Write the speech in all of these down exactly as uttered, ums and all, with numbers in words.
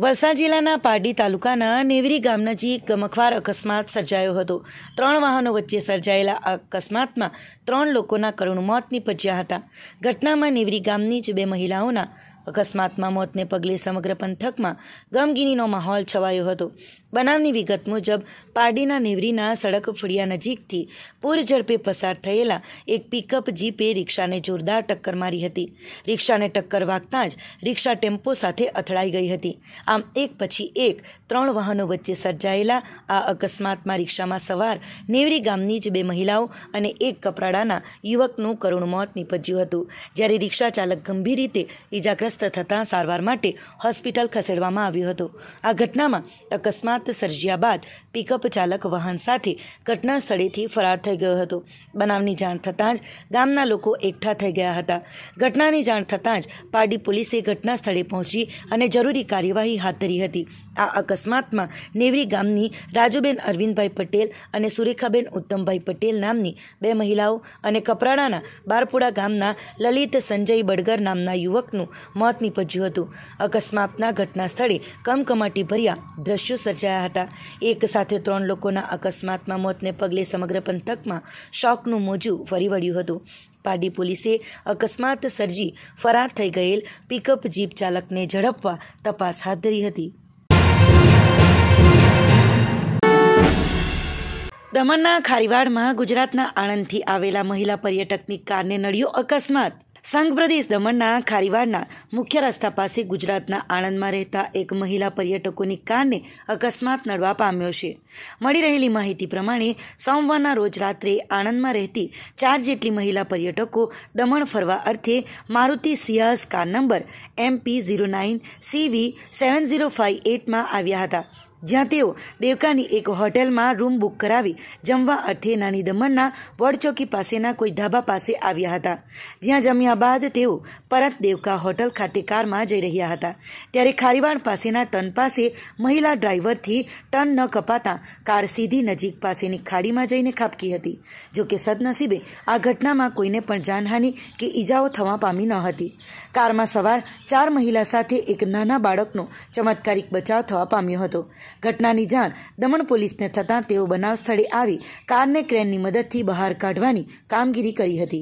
વલસાડ જિલ્લાના પારડી તાલુકાના નેવરી ગામ નજીક ગમખ્વાર અકસ્માત સર્જાયો હતો। ત્રણ વાહનો વચ્ચે સર્જાયેલા આ અકસ્માતમાં ત્રણ લોકોના કરુણ મોત નીપજ્યા હતા। ઘટનામાં નેવરી ગામની જ બે મહિલાઓના અકસ્માતમાં મોતને પગલે સમગ્ર પંથકમાં ગમગીનીનો માહોલ છવાયો હતો। બનાવની વિગત મુજબ પારડીના નેવરીના સડક ફળિયા નજીકથી પૂર ઝડપે પસાર થયેલા એક પિકઅપ જીપે રિક્ષાને જોરદાર ટક્કર મારી હતી। રિક્ષાને ટક્કર વાગતાં જ રિક્ષા ટેમ્પો સાથે અથડાઈ ગઈ હતી। આમ એક પછી એક ત્રણ વાહનો વચ્ચે સર્જાયેલા આ અકસ્માતમાં રિક્ષામાં સવાર નેવરી ગામની જ બે મહિલાઓ અને એક કપરાડાના યુવકનું કરુણ મોત નીપજ્યું હતું, જ્યારે રિક્ષા ચાલક ગંભીર રીતે ઇજાગ્રસ્ત થતાં સારવાર માટે હોસ્પિટલ ખસેડવામાં આવ્યો હતો। આ ઘટનામાં અકસ્માત સર્જ્યા બાદ પિકઅપ ચાલક વાહન સાથે ઘટના સ્થળેથી ફરાર થઈ ગયો હતો। બનાવની જાણ થતાં જ ગામના લોકો એકઠા થઈ ગયા હતા। ઘટનાની જાણ થતાં જ પારડી પોલીસે ઘટના સ્થળે પહોંચી અને જરૂરી કાર્યવાહી હાથ ધરી હતી। આ અકસ્માતમાં નેવરી ગામની રાજુબેન અરવિંદભાઈ પટેલ અને સુરેખાબેન ઉત્તમભાઈ પટેલ નામની બે મહિલાઓ અને કપરાડાના બારપુરા ગામના લલિત સંજય બડગર નામના યુવકનું મોત નીપજ્યું હતું। અકસ્માતના ઘટના સ્થળે કમકમાટી ભર્યા દ્રશ્યો સર્જાયા હતા। એક સાથે ત્રણ લોકોના અકસ્માતમાં મોતને પગલે સમગ્ર પંથકમાં શોકનું મોજું ફરી વળ્યું હતું। પારડી પોલીસે અકસ્માત સર્જી ફરાર થઈ ગયેલ પિકઅપ જીપ ચાલકને ઝડપવા તપાસ હાથ ધરી હતી। દમણના ખારીવાડમાં ગુજરાતના આણંદથી આવેલા મહિલા પર્યટકની કારને નડ્યો અકસ્માત। સંઘ પ્રદેશ દમણના ખારીવાડના મુખ્ય રસ્તા પાસે ગુજરાતના આણંદમાં રહેતા એક મહિલા પર્યટકોની કારને અકસ્માત નડવા પામ્યો છે। મળી રહેલી માહિતી પ્રમાણે સોમવારના રોજ રાત્રે આણંદમાં રહેતી ચાર જેટલી મહિલા પર્યટકો દમણ ફરવા અર્થે Maruti Ciaz car number M P zero nine C V seven zero five એટમાં આવ્યા હતા, જ્યાં તેઓ દેવકાની એક હોટેલમાં રૂમ બુક કરાવી જમવા અર્થે નાની દમણના વડચોકી પાસેના કોઈ ધાબા પાસે આવ્યા હતા, જ્યાં જમ્યા બાદ તેઓ પરત દેવકા હોટલ ખાતે કારમાં જઈ રહ્યા હતા, ત્યારે ખારીવાડ પાસેના ટર્ન પાસે મહિલા ડ્રાઈવરથી ટર્ન ન કપાતા કાર સીધી નજીક પાસેની ખાડીમાં જઈને ખાબકી હતી। જોકે સદનસીબે આ ઘટનામાં કોઈને પણ જાનહાનિ કે ઈજાઓ થવા પામી ન હતી। કારમાં સવાર ચાર મહિલા સાથે એક નાના બાળકનો ચમત્કારિક બચાવ થવા પામ્યો હતો। ઘટનાની જાણ દમણ પોલીસને થતાં તેઓ બનાવ સ્થળે આવી કારને ક્રેનની મદદથી બહાર કાઢવાની કામગીરી કરી હતી।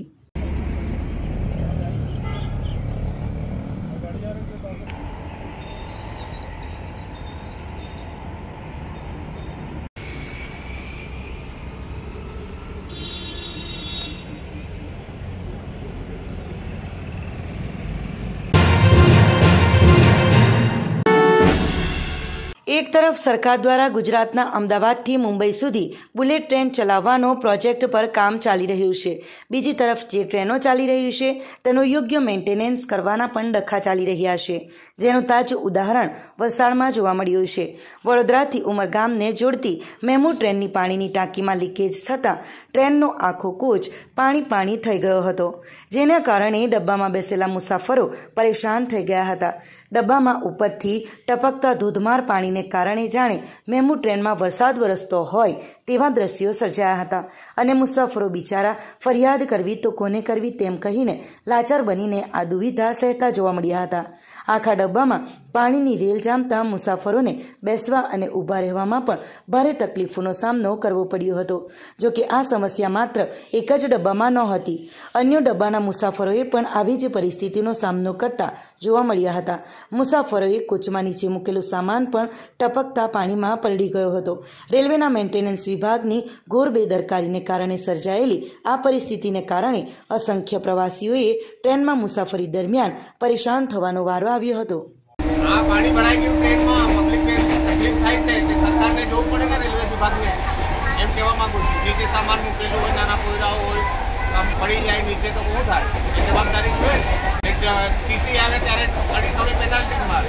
એક તરફ સરકાર દ્વારા ગુજરાતના અમદાવાદથી મુંબઈ સુધી બુલેટ ટ્રેન ચલાવવાનો પ્રોજેક્ટ પર કામ ચાલી રહ્યું છે, બીજી તરફ જે ટ્રેનો ચાલી રહી છે તેનું યોગ્ય મેન્ટેનન્સ કરવાના પણ ડખા ચાલી રહ્યા છે, જેનું તાજું ઉદાહરણ વલસાડમાં જોવા મળ્યું છે। વડોદરાથી ઉમરગામને જોડતી મેમુ ટ્રેનની પાણીની ટાંકીમાં લીકેજ થતાં ટ્રેનનો આખો કોચ પાણી પાણી થઈ ગયો હતો, જેના કારણે ડબ્બામાં બેસેલા મુસાફરો પરેશાન થઈ ગયા હતા। ડબ્બામાં ઉપરથી ટપકતા ધોધમાર પાણીને કારણે જાણે મેમુ ટ્રેનમાં વરસાદ વરસતો હોય તેવા દ્રશ્યો સર્જાયા હતા અને મુસાફરો બિચારા ફરિયાદ કરવી તો કોને કરવી તેમ કહીને લાચાર બનીને આ દુવિધા સહેતા જોવા મળ્યા હતા। આખા ડબ્બામાં પાણીની રેલ જામતા મુસાફરોને બેસવા અને ઊભા રહેવામાં પણ ભારે તકલીફોનો સામનો કરવો પડ્યો હતો। જોકે આ સમસ્યા માત્ર એક જ ડબ્બામાં નહોતી, અન્ય ડબ્બાના મુસાફરોએ પણ આવી જ પરિસ્થિતિનો સામનો કરતા જોવા મળ્યા હતા। મુસાફરોએ કોચમાં નીચે મૂકેલો સામાન પણ ટપકતા પાણીમાં પલળી ગયો હતો। રેલવેના મેન્ટેનન્સ વિભાગની ઘોર બેદરકારીને કારણે સર્જાયેલી આ પરિસ્થિતિને કારણે અસંખ્ય પ્રવાસીઓએ ટ્રેનમાં મુસાફરી દરમિયાન પરેશાન થવાનો વારો આવ્યો હતો। આ પાણી ભરાઈ ગયું ટ્રેનમાં, પબ્લિકને તકલીફ થાય છે તે સરકારને જોવું પડે ને રેલવે વિભાગને, એમ કહેવા માંગુ છું। નીચે સામાન મૂકેલું હોય, નાના પોયરાઓ હોય, આમ પડી જાય નીચે તો શું થાય, એ જવાબદારી જોઈએ ને। ટીસી આવે ત્યારે અઢીસોની પેનલ્ટી મારે।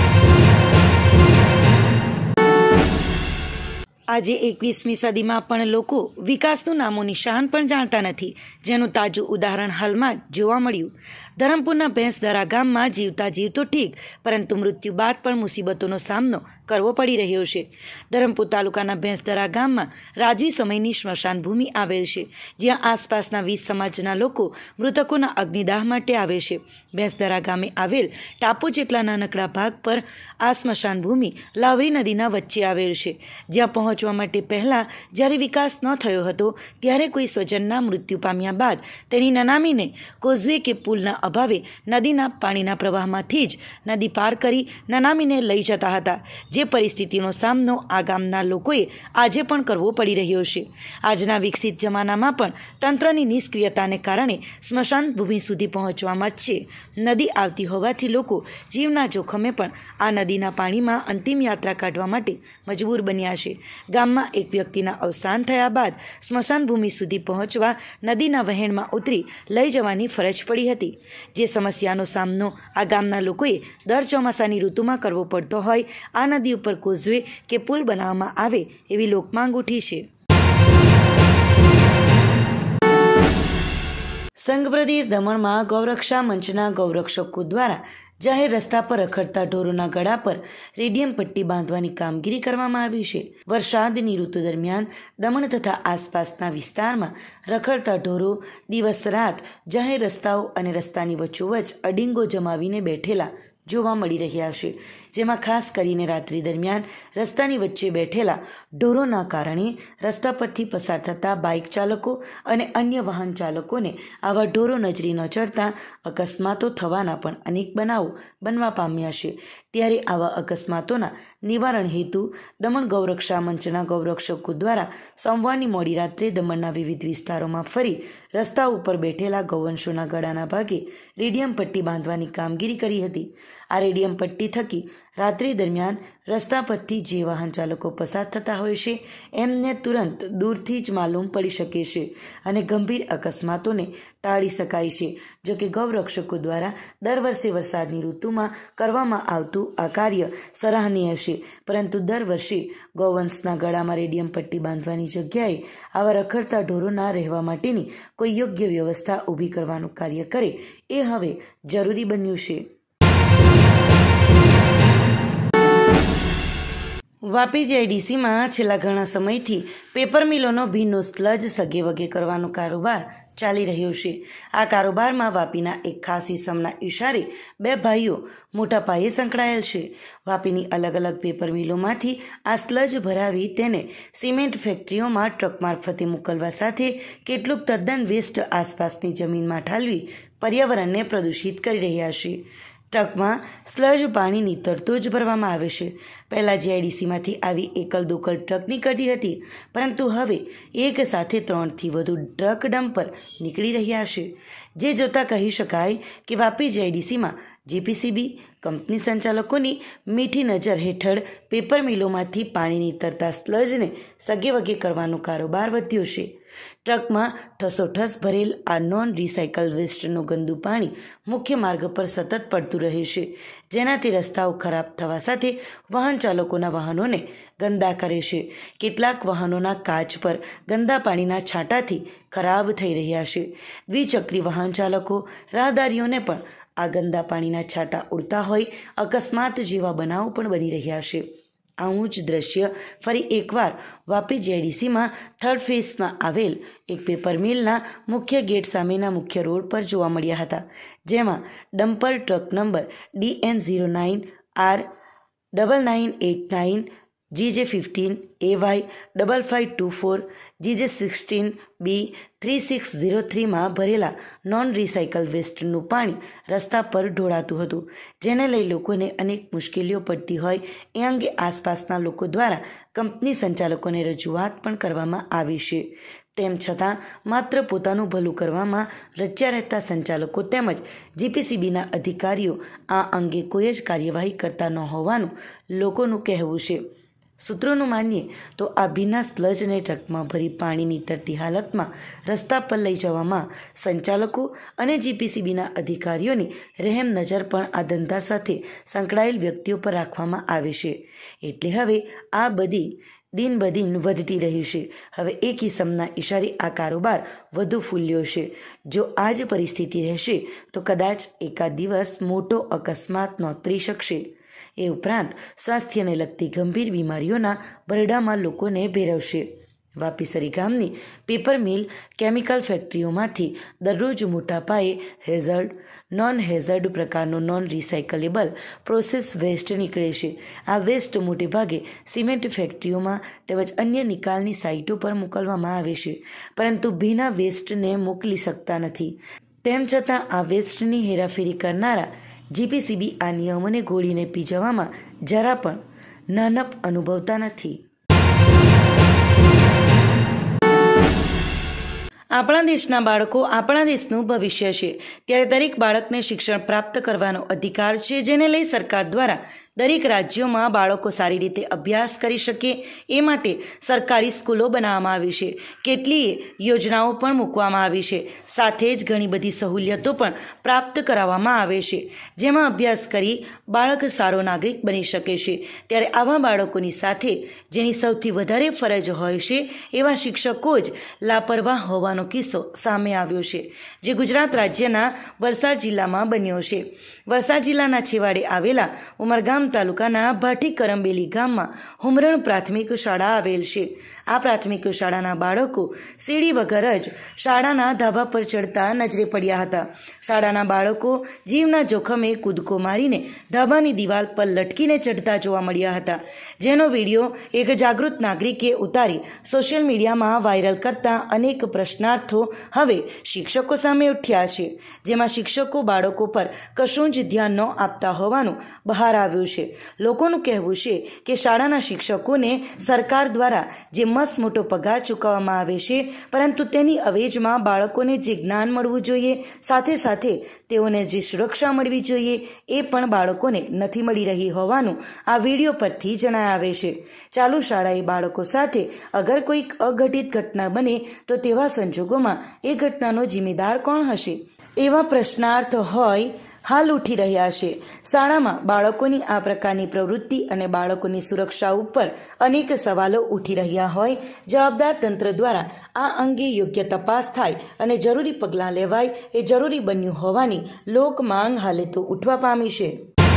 આજે એકવીસમી સદીમાં પણ લોકો વિકાસનું નામો નિશાન પણ જાણતા નથી, જેનું તાજું ઉદાહરણ હાલમાં જ જોવા મળ્યું। ધરમપુરના ભેંસદરા ગામમાં જીવતા જીવ તો ઠીક, પરંતુ મૃત્યુ બાદ પણ મુસીબતોનો સામનો કરવો પડી રહ્યો છે। ધરમપુર તાલુકાના ભેંસદરા ગામમાં રાજવી સમયની સ્મશાન ભૂમિ આવેલ છે, જ્યાં આસપાસના વીસ સમાજના લોકો મૃતકોના અગ્નિદાહ માટે આવે છે। ભેંસદરા ગામે આવેલ ટાપુ જેટલા નાનકડા ભાગ પર આ સ્મશાન ભૂમિ લાવરી નદીના વચ્ચે આવેલ છે, જ્યાં પહોંચવા માટે પહેલાં જ્યારે વિકાસ ન થયો હતો ત્યારે કોઈ સ્વજનના મૃત્યુ પામ્યા બાદ તેની નનામીને કોઝવે કે પુલના અભાવે નદીના પાણીના પ્રવાહમાંથી જ નદી પાર કરી નનામીને લઈ જતા હતા, જે પરિસ્થિતિનો સામનો આ ગામના લોકોએ આજે પણ કરવો પડી રહ્યો છે। આજના વિકસિત જમાનામાં પણ તંત્રની નિષ્ક્રિયતાને કારણે સ્મશાન ભૂમિ સુધી પહોંચવામાં જ છે નદી આવતી હોવાથી લોકો જીવના જોખમે પણ આ નદીના પાણીમાં અંતિમ યાત્રા કાઢવા માટે મજબૂર બન્યા છે। ગામમાં એક વ્યક્તિના અવસાન થયા બાદ સ્મશાન ભૂમિ સુધી પહોંચવા નદીના વહેણમાં ઉતરી લઈ જવાની ફરજ પડી હતી, જે સમસ્યાનો સામનો આ ગામના લોકોએ દર ચોમાસાની ઋતુમાં કરવો પડતો હોય આ નદી ઉપર કોઝવે કે પુલ બનાવવામાં આવે એવી લોકમાંગ ઉઠી છે। સંઘ પ્રદેશ દમણમાં ગૌરક્ષા મંચના ગૌરક્ષકો દ્વારા જાહેર રસ્તા પર રખડતા ઢોરોના ગળા પર રેડિયમ પટ્ટી બાંધવાની કામગીરી કરવામાં આવી છે। વરસાદની ઋતુ દરમિયાન દમણ તથા આસપાસના વિસ્તારમાં રખડતા ઢોરો દિવસ રાત જાહેર રસ્તાઓ અને રસ્તાની વચ્ચોવચ્ચ અડીંગો જમાવીને બેઠેલા જોવા મળી રહ્યા છે, જેમાં ખાસ કરીને રાત્રિ દરમિયાન રસ્તાની વચ્ચે બેઠેલા ઢોરોના કારણે રસ્તા પરથી પસાર થતા બાઇક ચાલકો અને અન્ય વાહન ચાલકોને આવા ઢોરો નજરે ન ચડતા અકસ્માતો થવાના પણ અનેક બનાવો બનવા પામ્યા છે। ત્યારે આવા અકસ્માતોના નિવારણ હેતુ દમણ ગૌરક્ષા મંચના ગૌરક્ષકો દ્વારા સોમવારની મોડી રાત્રે દમણના વિવિધ વિસ્તારોમાં ફરી રસ્તા ઉપર બેઠેલા ગૌવંશોના ગળાના ભાગે રેડિયમ પટ્ટી બાંધવાની કામગીરી કરી હતી। આ રેડિયમ પટ્ટી થકી રાત્રિ દરમિયાન રસ્તા પરથી જે વાહન ચાલકો પસાર થતા હોય છે એમને તુરંત દૂરથી જ માલુમ પડી શકે છે અને ગંભીર અકસ્માતોને ટાળી શકાય છે। જો કે ગૌરક્ષકો દ્વારા દર વર્ષે વરસાદની ઋતુમાં કરવામાં આવતું આ કાર્ય સરાહનીય છે, પરંતુ દર વર્ષે ગૌવંશના ગળામાં રેડિયમ પટ્ટી બાંધવાની જગ્યાએ આવા રખડતા ઢોરોના રહેવા માટેની કોઈ યોગ્ય વ્યવસ્થા ઊભી કરવાનું કાર્ય કરે એ હવે જરૂરી બન્યું છે। વાપી જીઆઈડીસીમાં છેલ્લા ઘણા સમયથી પેપર મિલોનો ભીનો સ્લજ સગે વગે કરવાનો કારોબાર ચાલી રહ્યો છે। આ કારોબારમાં વાપીના એક ખાસ ઇસમના ઇશારે બે ભાઈઓ મોટા પાયે સંકળાયેલ છે। વાપીની અલગ અલગ પેપર મિલોમાંથી આ સ્લજ ભરાવી તેને સિમેન્ટ ફેક્ટરીઓમાં ટ્રક મારફતે મોકલવા સાથે કેટલુંક તદ્દન વેસ્ટ આસપાસની જમીનમાં ઠાલવી પર્યાવરણને પ્રદૂષિત કરી રહ્યા છે। ટ્રકમાં સ્લજ પાણી નીતરતો જ ભરવામાં આવે છે। પહેલાં જીઆઈડીસીમાંથી આવી એકલ દોકલ ટ્રક નીકળતી હતી, પરંતુ હવે એક સાથે ત્રણથી વધુ ટ્રક ડમ્પર નીકળી રહ્યા છે, જે જોતાં કહી શકાય કે વાપી જીઆઈડીસીમાં જીપીસીબી કંપની સંચાલકોની મીઠી નજર હેઠળ પેપર મિલોમાંથી પાણી નીતરતા સ્લજને સગે વગે કરવાનો કારોબાર વધ્યો છે। ટ્રકમાં ઠસોઠસ ભરેલ આ નોન રિસાયકલ વેસ્ટનું ગંદુ પાણી મુખ્ય માર્ગ પર સતત પડતું રહે છે, જેનાથી રસ્તાઓ ખરાબ થવા સાથે વાહન ચાલકોના વાહનોને ગંદા કરે છે। કેટલાક વાહનોના કાચ પર ગંદા પાણીના છાંટાથી ખરાબ થઈ રહ્યા છે। દ્વિચક્રી વાહન ચાલકો રાહદારીઓને પણ આ ગંદા પાણીના છાંટા ઉડતા હોય અકસ્માત જેવા બનાવો પણ બની રહ્યા છે। આવું જ દ્રશ્ય ફરી એકવાર વાપી જીઆઈડીસીમાં થર્ડ ફેઝમાં આવેલ એક પેપર મિલના મુખ્ય ગેટ સામેના મુખ્ય રોડ પર જોવા મળ્યા હતા, જેમાં dumper truck number D N zero nine R double nine eight nine G J fifteen A Y double five two four G J sixteen B three six zero થ્રીમાં ભરેલા નોન રિસાયકલ વેસ્ટનું પાણી રસ્તા પર ઢોળાતું હતું, જેને લઈ લોકોને અનેક મુશ્કેલીઓ પડતી હોય એ અંગે આસપાસના લોકો દ્વારા કંપની સંચાલકોને રજૂઆત પણ કરવામાં આવી છે। તેમ છતાં માત્ર પોતાનું ભલું કરવામાં રચ્યા રહેતા સંચાલકો તેમજ જીપીસીબીના અધિકારીઓ આ અંગે કોઈ જ કાર્યવાહી કરતા ન હોવાનું લોકોનું કહેવું છે। સૂત્રોનું માનીએ તો આ ભીના સ્લજને ટ્રકમાં ભરી પાણી નીતરતી હાલતમાં રસ્તા પર લઈ જવામાં સંચાલકો અને જીપીસીબીના અધિકારીઓની રહેમ નજર પણ આ ધંધા સાથે સંકળાયેલ વ્યક્તિઓ પર રાખવામાં આવે છે, એટલે હવે આ બધી દિન બદિન વધતી રહી છે। હવે એક કિસમના ઇશારે આ કારોબાર વધુ ફૂલ્યો છે। જો આ જ પરિસ્થિતિ રહેશે તો કદાચ એકાદ દિવસ મોટો અકસ્માત નોતરી શકશે। એ ઉપરાંત સ્વાસ્થ્યને લગતી ગંભીર બીમારીઓના બરડામાં લોકોને ભેરવશે. વાપીસરી ગામની પેપર મિલ કેમિકલ ફેક્ટરીઓમાંથી દરરોજ મોટા પાયે હેઝર્ડ નોન હેઝર્ડ પ્રકારનો નોન રિસાયકલેબલ પ્રોસેસ વેસ્ટ નીકળે છે. આ વેસ્ટ મોટેભાગે સિમેન્ટ ફેક્ટરીઓમાં તેમજ અન્ય નિકાલની સાઇટો પર મોકલવામાં આવે છે, પરંતુ ભીના વેસ્ટને મોકલી શકતા નથી. તેમ છતાં આ વેસ્ટની હેરાફેરી કરનારા જીપીસીબી આ નિયમોને ગોળીને પી જવામાં જરા પણ નાનપ અનુભવતા નથી. આપણા દેશના બાળકો આપણા દેશનું ભવિષ્ય છે, ત્યારે દરેક બાળકને શિક્ષણ પ્રાપ્ત કરવાનો અધિકાર છે, જેને લઈ સરકાર દ્વારા દરેક રાજ્યોમાં બાળકો સારી રીતે અભ્યાસ કરી શકે એ માટે સરકારી સ્કૂલો બનાવવામાં આવી છે. કેટલીય યોજનાઓ પણ મૂકવામાં આવી છે. સાથે જ ઘણી બધી સહુલિયતો પણ પ્રાપ્ત કરાવવામાં આવે છે, જેમાં અભ્યાસ કરી બાળક સારો નાગરિક બની શકે છે. ત્યારે આવા બાળકોની સાથે જેની સૌથી વધારે ફરજ હોય છે એવા શિક્ષકો જ લાપરવાહ હોવાનો કિસ્સો સામે આવ્યો છે, જે ગુજરાત રાજ્યના વલસાડ જિલ્લામાં બન્યો છે. વલસાડ જિલ્લાના છેવાડે આવેલા ઉમરગામ તાલુકાના ભાટી કરંબેલી ગામમાં હુમરણ પ્રાથમિક શાળા આવેલ છે. આ પ્રાથમિક શાળાના બાળકો સીડી વગર જ શાળાના ધાબા પર ચડતા નજરે પડ્યા હતા. શાળાના બાળકો જીવના જોખમે કૂદકો મારીને ધાબાની દિવાલ પર લટકીને ચડતા જોવા મળ્યા હતા, જેનો વિડીયો એક જાગૃત નાગરિકે ઉતારી સોશિયલ મીડિયામાં વાયરલ કરતા અનેક પ્રશ્નાર્થો હવે શિક્ષકો સામે ઉઠ્યા છે, જેમાં શિક્ષકો બાળકો પર કશું જ ધ્યાન ન આપતા હોવાનું બહાર આવ્યું છે. લોકોનું કહેવું છે કે શાળાના શિક્ષકોને સરકાર દ્વારા જે મસ્ત મોટો પગાર ચૂકવવામાં આવે છે, પરંતુ તેની અવેજમાં બાળકોને જે જ્ઞાન મળવું જોઈએ, સાથે સાથે તેઓને જે સુરક્ષા મળવી જોઈએ એ પણ બાળકોને નથી મળી રહી હોવાનું આ વિડીયો પરથી જણાય આવે છે. ચાલુ શાળાએ બાળકો સાથે અગર કોઈક અઘટિત ઘટના બને તો તેવા સંજોગોમાં એ ઘટનાનો જિમ્મેદાર કોણ હશે? એવા પ્રશ્નાર્થ હોય હાલ ઉઠી રહ્યા છે. શાળામાં બાળકોની આ પ્રકારની પ્રવૃત્તિ અને બાળકોની સુરક્ષા ઉપર અનેક સવાલો ઉઠી રહ્યા હોય, જવાબદાર તંત્ર દ્વારા આ અંગે યોગ્ય તપાસ થાય અને જરૂરી પગલાં લેવાય એ જરૂરી બન્યું હોવાની લોક માંગ હાલે તો ઉઠવા પામી છે.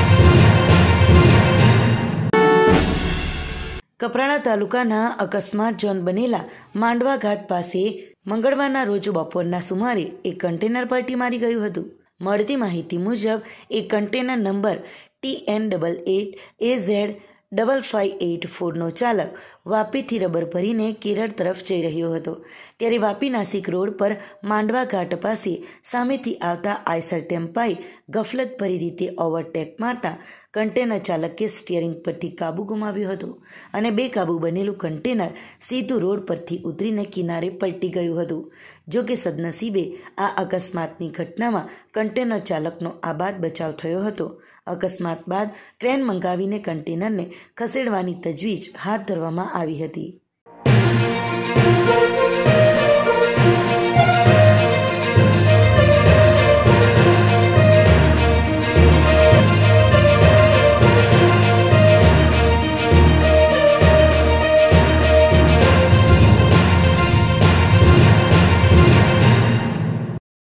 કપરાડા તાલુકાના અકસ્માત ઝોન બનેલા માંડવા ઘાટ પાસે મંગળવારના રોજ બપોરના સુમારે એક કન્ટેનર પલટી મારી ગયું હતું. મળતી માહિતી મુજબ એક container number T N double eight A Z double five eight ફોરનો ચાલક વાપીથી રબર ભરીને કેરળ તરફ જઈ રહ્યો હતો, ત્યારે વાપી નાસિક રોડ પર માંડવા ઘાટ પાસે સામેથી આવતા આઈસર ટેમ્પાએ ગફલતભરી રીતે ઓવરટેક મારતા કન્ટેનર ચાલકે સ્ટિયરિંગ પરથી કાબુ ગુમાવ્યો હતો અને બેકાબુ બનેલું કન્ટેનર સીધું રોડ પરથી ઉતરીને કિનારે પલટી ગયું હતું. જો કે સદનસીબે આ અકસ્માતની ઘટનામાં કન્ટેનર ચાલકનો આબાદ બચાવ થયો હતો. અકસ્માત બાદ ક્રેન મંગાવીને કન્ટેનરને ખસેડવાની તજવીજ હાથ ધરવામાં આવી હતી.